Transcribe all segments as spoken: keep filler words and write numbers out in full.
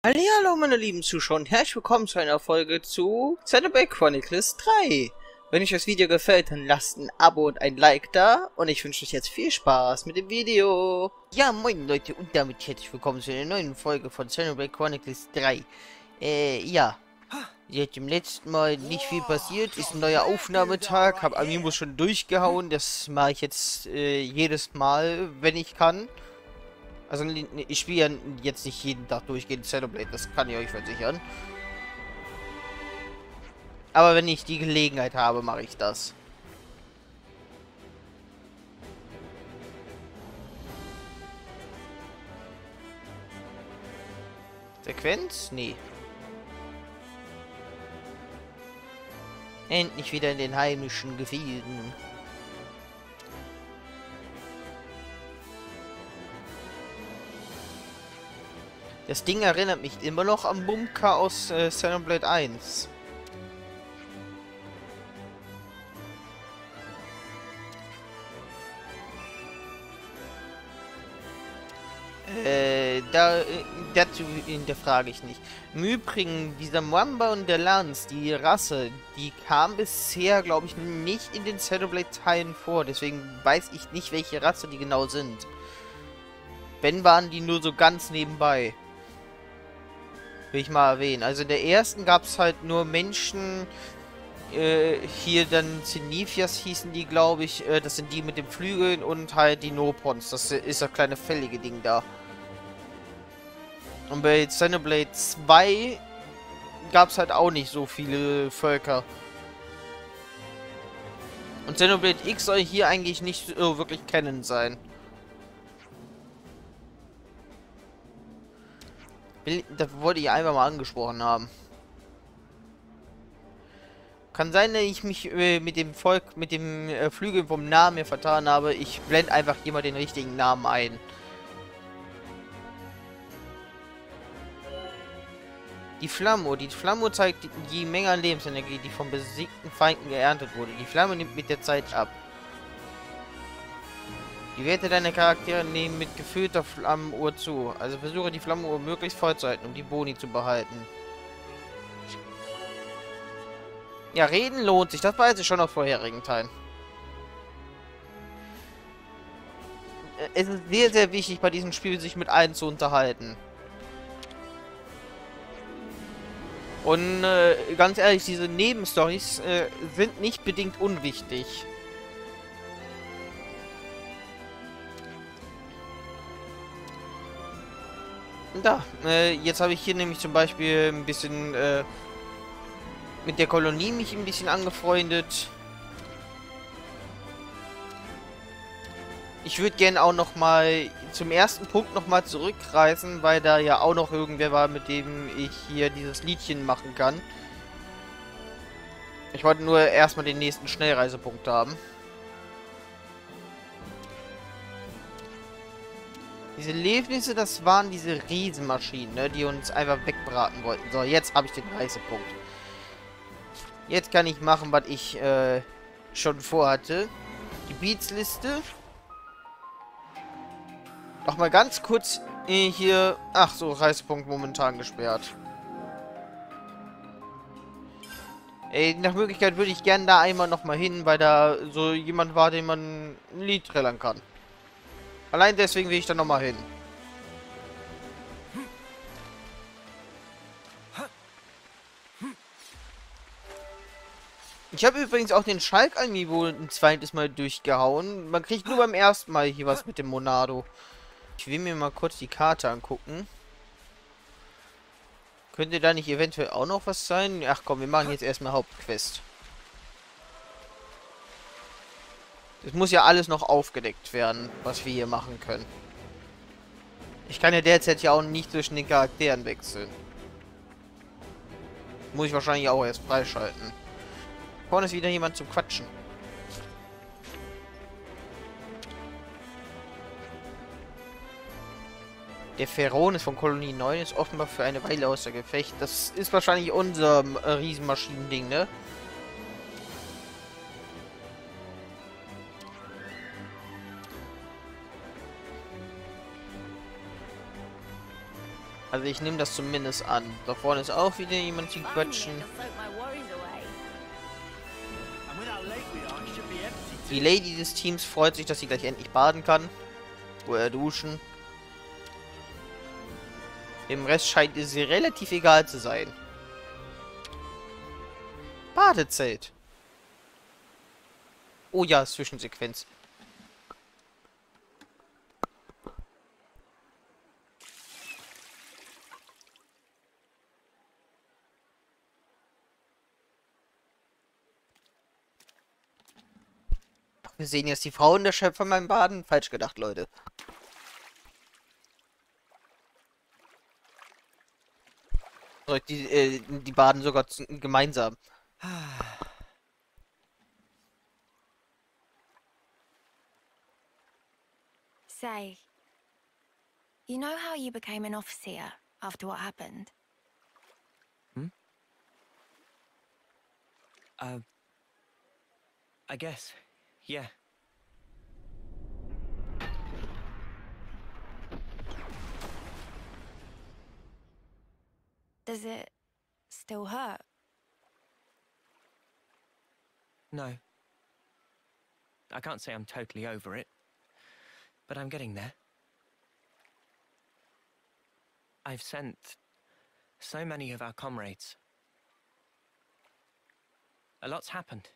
Hallihallo meine lieben Zuschauer und herzlich willkommen zu einer Folge zu Xenoblade Chronicles drei. Wenn euch das Video gefällt, dann lasst ein Abo und ein Like da und ich wünsche euch jetzt viel Spaß mit dem Video. Ja, moin Leute und damit herzlich willkommen zu einer neuen Folge von Xenoblade Chronicles drei. Äh, ja. Seit dem letzten Mal nicht viel passiert, ist ein neuer Aufnahmetag, habe Amiibo schon durchgehauen, das mache ich jetzt äh, jedes Mal, wenn ich kann. Also ich spiele ja jetzt nicht jeden Tag durchgehend Xenoblade, das kann ich euch versichern. Aber wenn ich die Gelegenheit habe, mache ich das. Sequenz? Nee. Endlich wieder in den heimischen Gefilden. Das Ding erinnert mich immer noch an Bumka aus äh, Xenoblade eins. Äh, da, dazu hinterfrage ich nicht. Im Übrigen, dieser Mwamba und der Lance, die Rasse, die kam bisher, glaube ich, nicht in den Xenoblade-Teilen vor. Deswegen weiß ich nicht, welche Rasse die genau sind. Wenn, waren die nur so ganz nebenbei. Will ich mal erwähnen. Also in der ersten gab es halt nur Menschen, äh, hier dann Zenithias hießen die, glaube ich. Äh, das sind die mit den Flügeln und halt die Nopons. Das ist das kleine fällige Ding da. Und bei Xenoblade zwei gab es halt auch nicht so viele Völker. Und Xenoblade X soll hier eigentlich nicht so wirklich kennen sein. Das wollte ich einfach mal angesprochen haben. Kann sein, dass ich mich äh, mit dem Volk, mit dem äh, Flügel vom Namen her vertan habe. Ich blende einfach hier mal den richtigen Namen ein. Die Flamme. Die Flamme zeigt die, die Menge an Lebensenergie, die von besiegten Feinden geerntet wurde. Die Flamme nimmt mit der Zeit ab. Die Werte deiner Charaktere nehmen mit gefüllter Flammenuhr zu. Also versuche die Flammenuhr möglichst voll zu halten, um die Boni zu behalten. Ja, reden lohnt sich. Das weiß ich schon aus vorherigen Teilen. Es ist sehr, sehr wichtig, bei diesem Spiel sich mit allen zu unterhalten. Und äh, ganz ehrlich, diese Nebenstories äh, sind nicht bedingt unwichtig. Da, äh, jetzt habe ich hier nämlich zum Beispiel ein bisschen äh, mit der Kolonie mich ein bisschen angefreundet. Ich würde gerne auch noch mal zum ersten Punkt noch mal zurückreisen, weil da ja auch noch irgendwer war, mit dem ich hier dieses Liedchen machen kann. Ich wollte nur erstmal den nächsten Schnellreisepunkt haben. Diese Lebnisse, das waren diese Riesenmaschinen, ne, die uns einfach wegbraten wollten. So, jetzt habe ich den Reisepunkt. Jetzt kann ich machen, was ich äh, schon vorhatte. Gebietsliste. Noch mal ganz kurz äh, hier... Ach so, Reisepunkt momentan gesperrt. Ey, nach Möglichkeit würde ich gerne da einmal noch mal hin, weil da so jemand war, den man ein Lied trällern kann. Allein deswegen will ich da noch mal hin. Ich habe übrigens auch den Schalk-Amiibo ein zweites Mal durchgehauen. Man kriegt nur beim ersten Mal hier was mit dem Monado. Ich will mir mal kurz die Karte angucken. Könnte da nicht eventuell auch noch was sein? Ach komm, wir machen jetzt erstmal Hauptquest. Es muss ja alles noch aufgedeckt werden, was wir hier machen können. Ich kann ja derzeit ja auch nicht zwischen den Charakteren wechseln. Muss ich wahrscheinlich auch erst freischalten. Vorne ist wieder jemand zum Quatschen. Der Pharaon ist von Kolonie neun, ist offenbar für eine Weile außer Gefecht. Das ist wahrscheinlich unser äh, Riesenmaschinending, ne? Also ich nehme das zumindest an. Da vorne ist auch wieder jemand zu quatschen. Die Lady des Teams freut sich, dass sie gleich endlich baden kann. Oder duschen. Dem Rest scheint es ihr relativ egal zu sein. Badezelt. Oh ja, Zwischensequenz. Wir sehen jetzt die Frauen der Schöpfer beim Baden. Falsch gedacht, Leute. Die, äh, die baden sogar gemeinsam. Say, you know how you became an officer after what happened? Hmm? Uh, I guess, yeah. Does it still hurt? No. I can't say I'm totally over it, but I'm getting there. I've sent so many of our comrades. A lot's happened.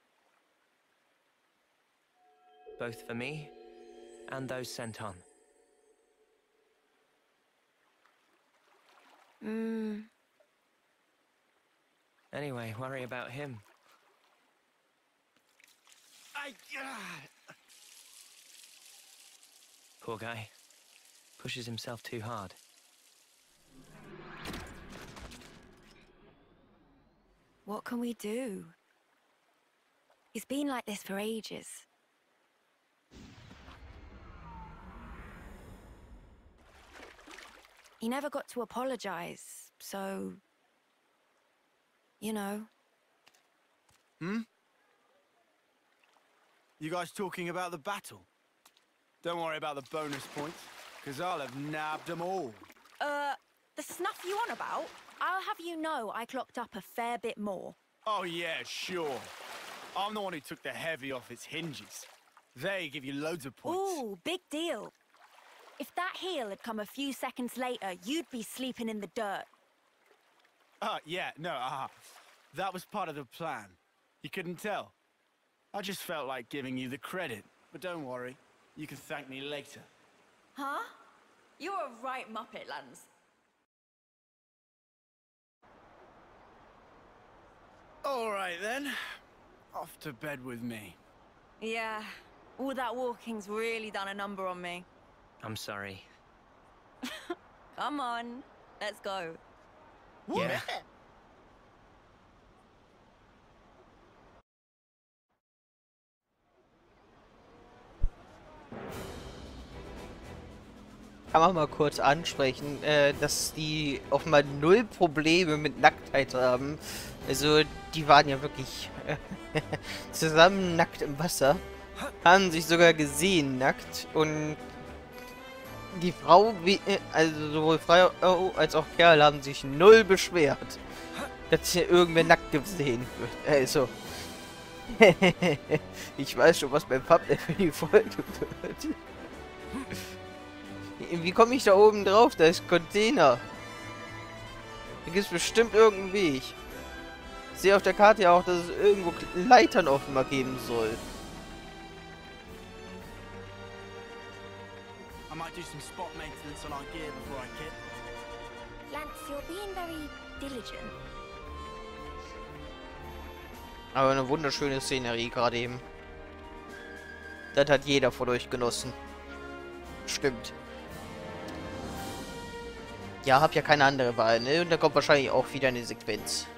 Both for me and those sent on. Hmm. Anyway, worry about him. I... Uh... Poor guy. Pushes himself too hard. What can we do? He's been like this for ages. He never got to apologize, so... You know. Hmm? You guys talking about the battle? Don't worry about the bonus points, because I'll have nabbed them all. Uh, the snuff you on about? I'll have you know I clocked up a fair bit more. Oh yeah, sure. I'm the one who took the heavy off its hinges. They give you loads of points. Ooh, big deal. If that heel had come a few seconds later, you'd be sleeping in the dirt. Ah, yeah, no, ah. That was part of the plan. You couldn't tell. I just felt like giving you the credit. But don't worry, you can thank me later. Huh? You're a right muppet, Lance. All right, then. Off to bed with me. Yeah, all that walking's really done a number on me. I'm sorry. Come on, let's go. Yeah. Kann man mal kurz ansprechen, äh, dass die offenbar null Probleme mit Nacktheit haben. Also, die waren ja wirklich äh, zusammen nackt im Wasser. Haben sich sogar gesehen nackt. Und die Frau, wie, äh, also sowohl Frau als auch Kerl, haben sich null beschwert, dass hier irgendwer nackt gesehen wird. Also, ich weiß schon, was beim Thumbnail für die Folge wird. Wie komme ich da oben drauf? Da ist Container. Da gibt es bestimmt irgendeinen Weg. Ich sehe auf der Karte ja auch, dass es irgendwo Leitern offenbar geben soll. I might do some spot maintenance on our gear before I kit. Lance, you're being very diligent. Aber eine wunderschöne Szenerie gerade eben. Das hat jeder von euch genossen. Stimmt. Ja, hab ja keine andere Wahl, ne? Und da kommt wahrscheinlich auch wieder eine Sequenz.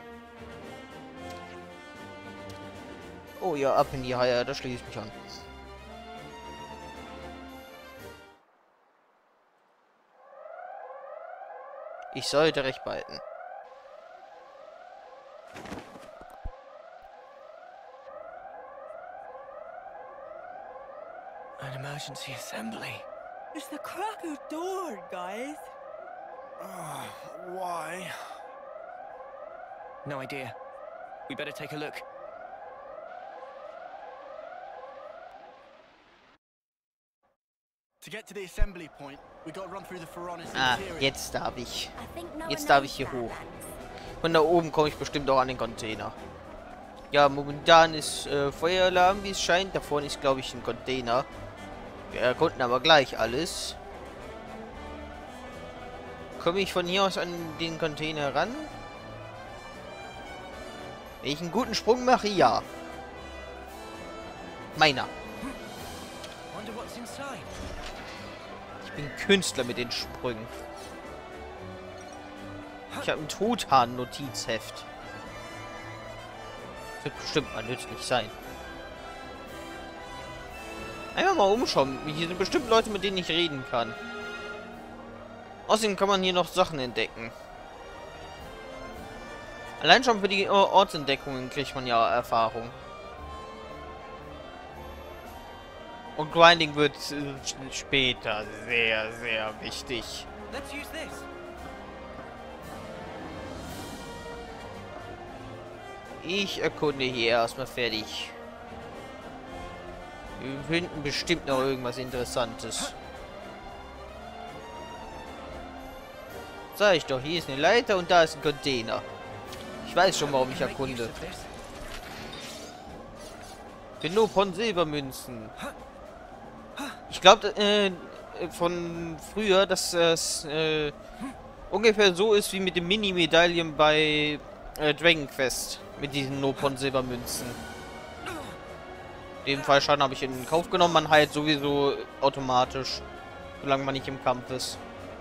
Oh ja, ab in die Haie, da schließe ich mich an. Ich sollte recht behalten. An emergency assembly. It's the crack of dawn, guys. Uh, why? No idea. We better take a look. To get to the assembly point, we got to run through the Ferronis Ah, interior. jetzt darf ich. I think no Jetzt one darf knows ich hier that, hoch. Lance. Von da oben komme ich bestimmt auch an den Container. Ja, momentan ist äh, Feueralarm, wie es scheint. Da vorne ist, glaube ich, ein Container. Wir erkunden aber gleich alles. Komme ich von hier aus an den Container ran? Wenn ich einen guten Sprung mache, ja. Meiner. Wonder what's inside. Ich bin Künstler mit den Sprüngen. Ich habe ein Truthahn-Notizheft. Das wird bestimmt mal nützlich sein. Einfach mal umschauen. Hier sind bestimmt Leute, mit denen ich reden kann. Außerdem kann man hier noch Sachen entdecken. Allein schon für die Ortsentdeckungen kriegt man ja Erfahrung. Und Grinding wird äh, später sehr, sehr wichtig. Let's use this. Ich erkunde hier erstmal fertig. Wir finden bestimmt noch irgendwas Interessantes. Sag ich doch, hier ist eine Leiter und da ist ein Container. Ich weiß schon, warum ich erkunde. Genopon Silbermünzen. Ich glaube, äh, von früher, dass es äh, ungefähr so ist wie mit den Mini-Medaillen bei äh, Dragon Quest. Mit diesen Nopon Silbermünzen. Den Fallschaden habe ich in Kauf genommen. Man heilt sowieso automatisch, solange man nicht im Kampf ist.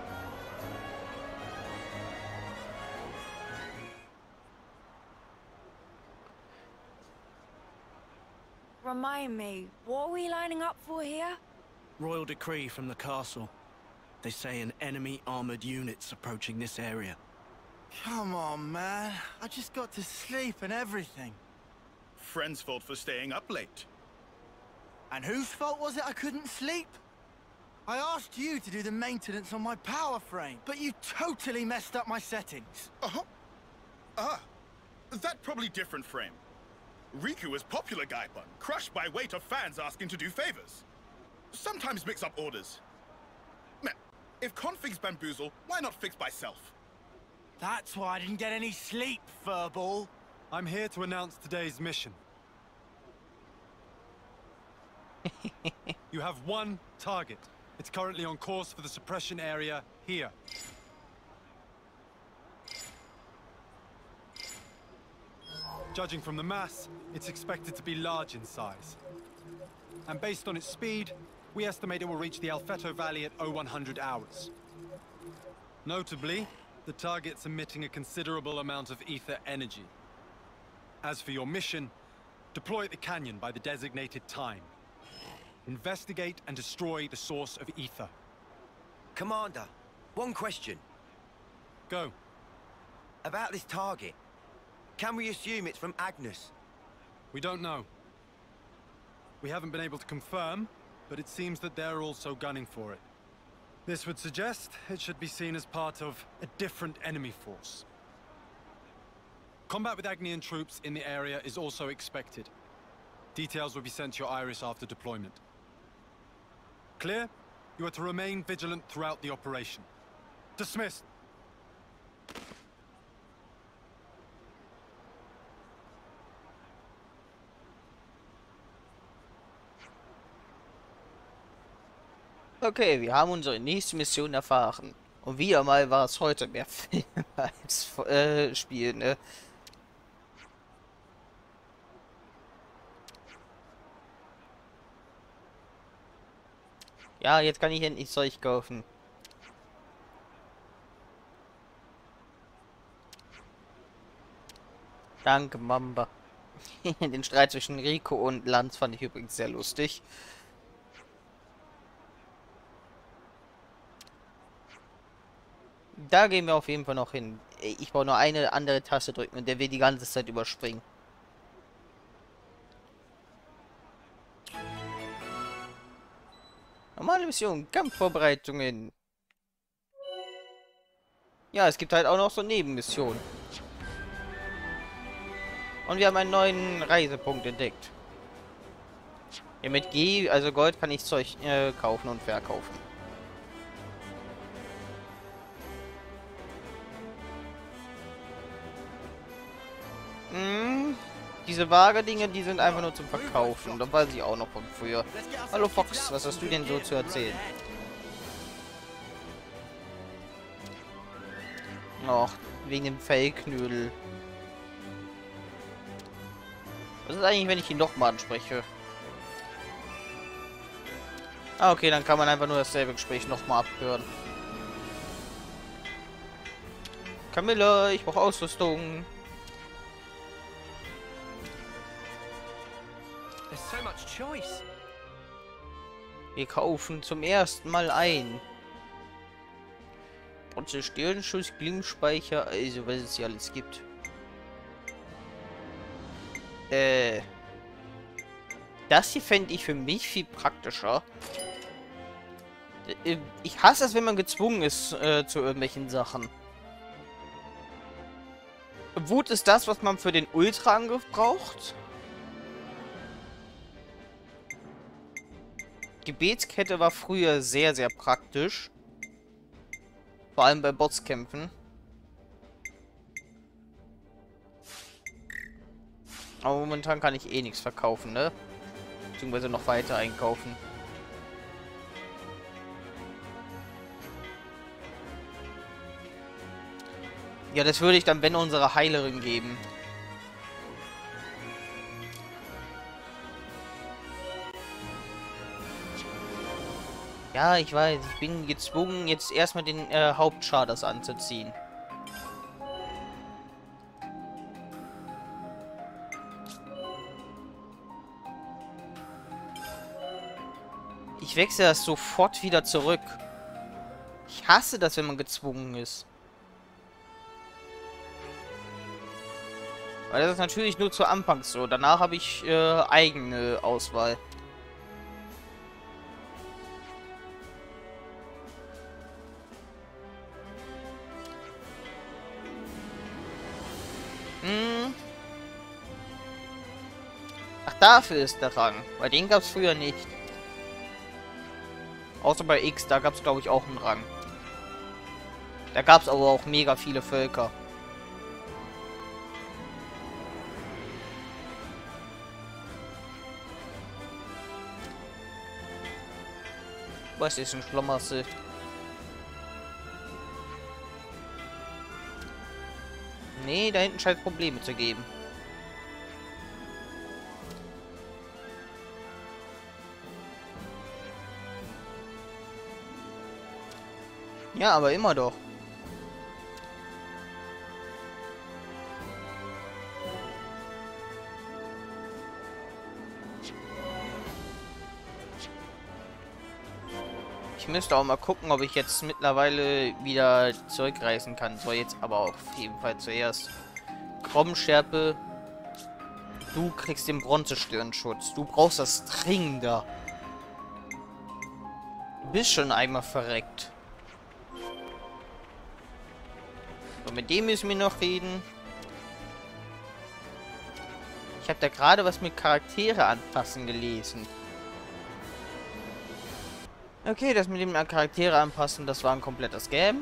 Remind me, what are we lining up for here? Royal decree from the castle. They say an enemy armored unit's approaching this area. Come on, man. I just got to sleep and everything. Friend's fault for staying up late. And whose fault was it I couldn't sleep? I asked you to do the maintenance on my power frame, but you totally messed up my settings. Uh-huh. Ah, that probably different frame. Riku is popular Gaipon, crushed by weight of fans asking to do favors. Sometimes mix up orders. Man, if configs bamboozle, why not fix by self? That's why I didn't get any sleep, furball. I'm here to announce today's mission. You have one target. It's currently on course for the suppression area here. Judging from the mass, it's expected to be large in size. And based on its speed, we estimate it will reach the Alfeto Valley at oh one hundred hours. Notably, the target's emitting a considerable amount of ether energy. As for your mission, deploy at the canyon by the designated time. Investigate and destroy the source of ether. Commander, one question. Go. About this target. Can we assume it's from Agnes? We don't know. We haven't been able to confirm, but it seems that they're also gunning for it. This would suggest it should be seen as part of a different enemy force. Combat with Agnian troops in the area is also expected. Details will be sent to your Iris after deployment. Clear? You are to remain vigilant throughout the operation. Dismissed. Okay, wir haben unsere nächste Mission erfahren. Und wieder mal war es heute mehr Film als äh, Spiel, ne? Ja, jetzt kann ich endlich Zeug kaufen. Danke, Mamba. Den Streit zwischen Rico und Lanz fand ich übrigens sehr lustig. Da gehen wir auf jeden Fall noch hin. Ich brauche nur eine andere Taste drücken und der will die ganze Zeit überspringen. Normale Mission, Kampfvorbereitungen. Ja, es gibt halt auch noch so Nebenmissionen. Und wir haben einen neuen Reisepunkt entdeckt. Ja, mit G, also Gold, kann ich Zeug äh, kaufen und verkaufen. Hm, diese Waage-Dinge, die sind einfach nur zum Verkaufen. Da weiß ich auch noch von früher. Hallo Fox, was hast du denn so zu erzählen? Ach, wegen dem Fellknödel. Was ist eigentlich, wenn ich ihn nochmal anspreche? Ah, okay, dann kann man einfach nur dasselbe Gespräch nochmal abhören. Camilla, ich brauche Ausrüstung. There's so much choice. Wir kaufen zum ersten Mal ein. Bronze Stirnschuss, Glimmspeicher, also was es hier alles gibt. Äh. Das hier fände ich für mich viel praktischer. Ich hasse es, wenn man gezwungen ist äh, zu irgendwelchen Sachen. Wut ist das, was man für den Ultra-Angriff braucht. Gebetskette war früher sehr, sehr praktisch. Vor allem bei Bosskämpfen. Aber momentan kann ich eh nichts verkaufen, ne? Beziehungsweise noch weiter einkaufen. Ja, das würde ich dann, wenn, unserer Heilerin geben. Ja, ich weiß. Ich bin gezwungen, jetzt erstmal den äh, Hauptschaders anzuziehen. Ich wechsle das sofort wieder zurück. Ich hasse das, wenn man gezwungen ist. Weil das ist natürlich nur zu Anfangs so. Danach habe ich äh, eigene Auswahl. Hm. Ach, dafür ist der Rang. Bei den gab es früher nicht. Außer bei X, da gab es, glaube ich, auch einen Rang. Da gab es aber auch mega viele Völker. Was ist ein Schlummerse? Nee, da hinten scheint es Probleme zu geben. Ja, aber immer doch. Ich müsste auch mal gucken, ob ich jetzt mittlerweile wieder zurückreisen kann. So, jetzt aber auf jeden Fall zuerst. Kromschärpe. Du kriegst den Bronzestirnschutz. Du brauchst das dringender. Du bist schon einmal verreckt. So, mit dem müssen wir noch reden. Ich habe da gerade was mit Charaktere anpassen gelesen. Okay, das mit dem Charaktere anpassen, das war ein kompletter Scam.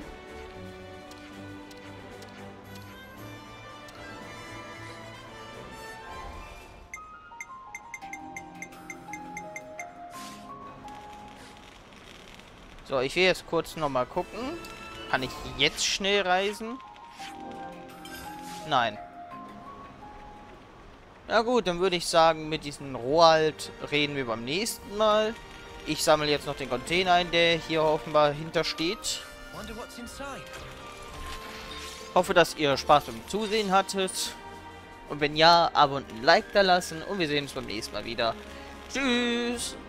So, ich will jetzt kurz nochmal gucken. Kann ich jetzt schnell reisen? Nein. Na gut, dann würde ich sagen, mit diesem Rohalt reden wir beim nächsten Mal. Ich sammle jetzt noch den Container ein, der hier offenbar hintersteht. Hoffe, dass ihr Spaß beim Zusehen hattet. Und wenn ja, Abo und ein Like da lassen. Und wir sehen uns beim nächsten Mal wieder. Tschüss!